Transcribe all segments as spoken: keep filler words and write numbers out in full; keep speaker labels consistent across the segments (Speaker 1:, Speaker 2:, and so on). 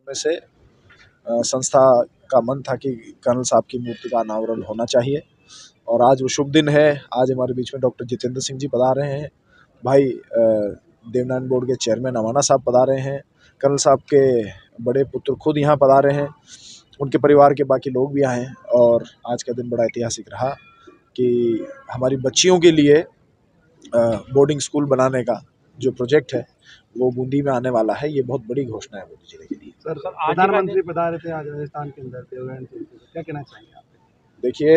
Speaker 1: में से अ, संस्था का मन था कि कर्नल साहब की मूर्ति का अनावरण होना चाहिए और आज वो शुभ दिन है। आज हमारे बीच में डॉक्टर जितेंद्र सिंह जी पधार रहे हैं, भाई देवनारायण बोर्ड के चेयरमैन अमाना साहब पधार रहे हैं, कर्नल साहब के बड़े पुत्र खुद यहाँ पधार रहे हैं, उनके परिवार के बाकी लोग भी आए हैं। और आज का दिन बड़ा ऐतिहासिक रहा कि हमारी बच्चियों के लिए बोर्डिंग स्कूल बनाने का जो प्रोजेक्ट है वो बूंदी में आने वाला है। ये बहुत बड़ी घोषणा है बूंदी जिले के लिए।
Speaker 2: सर, प्रधानमंत्री पधारे थे आज राजस्थान के अंदर, क्या कहना चाहेंगे आप?
Speaker 1: देखिए,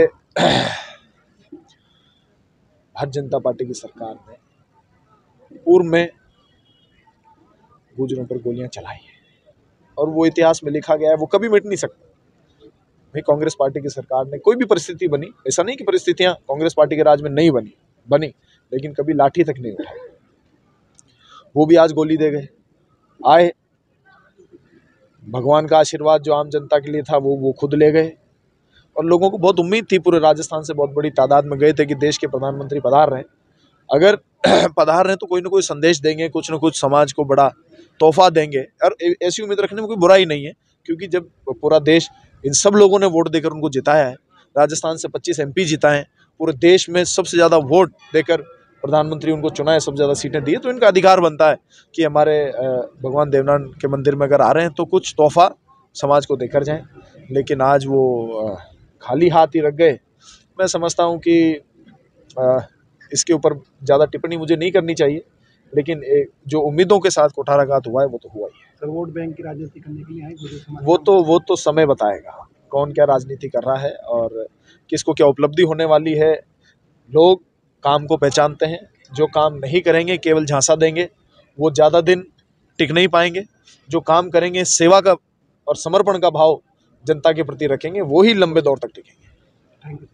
Speaker 1: भारतीय जनता पार्टी की सरकार ने पूर्व में गुजरों पर गोलियां चलाई है और वो इतिहास में लिखा गया है, वो कभी मिट नहीं सकता। भाई कांग्रेस पार्टी की सरकार ने कोई भी परिस्थिति बनी, ऐसा नहीं कि परिस्थितियां कांग्रेस पार्टी के राज में नहीं बनी बनी लेकिन कभी लाठी तक नहीं उठाई। वो भी आज गोली दे गए। आए, भगवान का आशीर्वाद जो आम जनता के लिए था वो वो खुद ले गए और लोगों को बहुत उम्मीद थी, पूरे राजस्थान से बहुत बड़ी तादाद में गए थे कि देश के प्रधानमंत्री पधार रहे हैं, अगर पधार रहे हैं तो कोई ना कोई संदेश देंगे, कुछ ना कुछ समाज को बड़ा तोहफा देंगे। और ऐसी उम्मीद रखने में कोई बुराई नहीं है, क्योंकि जब पूरा देश, इन सब लोगों ने वोट देकर उनको जिताया है, राजस्थान से पच्चीस एमपी जिताए हैं, पूरे देश में सबसे ज़्यादा वोट देकर प्रधानमंत्री उनको चुना है, सबसे ज़्यादा सीटें दी है, तो इनका अधिकार बनता है कि हमारे भगवान देवनारायण के मंदिर में अगर आ रहे हैं तो कुछ तोहफा समाज को देकर जाएं। लेकिन आज वो खाली हाथ ही रख गए। मैं समझता हूं कि इसके ऊपर ज़्यादा टिप्पणी मुझे नहीं करनी चाहिए, लेकिन जो उम्मीदों के साथ कुठाराघात हुआ है वो तो हुआ ही है।
Speaker 2: सर, वोट बैंक की राजनीति करने के लिए आए,
Speaker 1: वो तो वो तो समय बताएगा कौन क्या राजनीति कर रहा है और किसको क्या उपलब्धि होने वाली है। लोग काम को पहचानते हैं, जो काम नहीं करेंगे, केवल झांसा देंगे, वो ज़्यादा दिन टिक नहीं पाएंगे। जो काम करेंगे, सेवा का और समर्पण का भाव जनता के प्रति रखेंगे, वो ही लंबे दौर तक टिकेंगे।
Speaker 2: Thank you.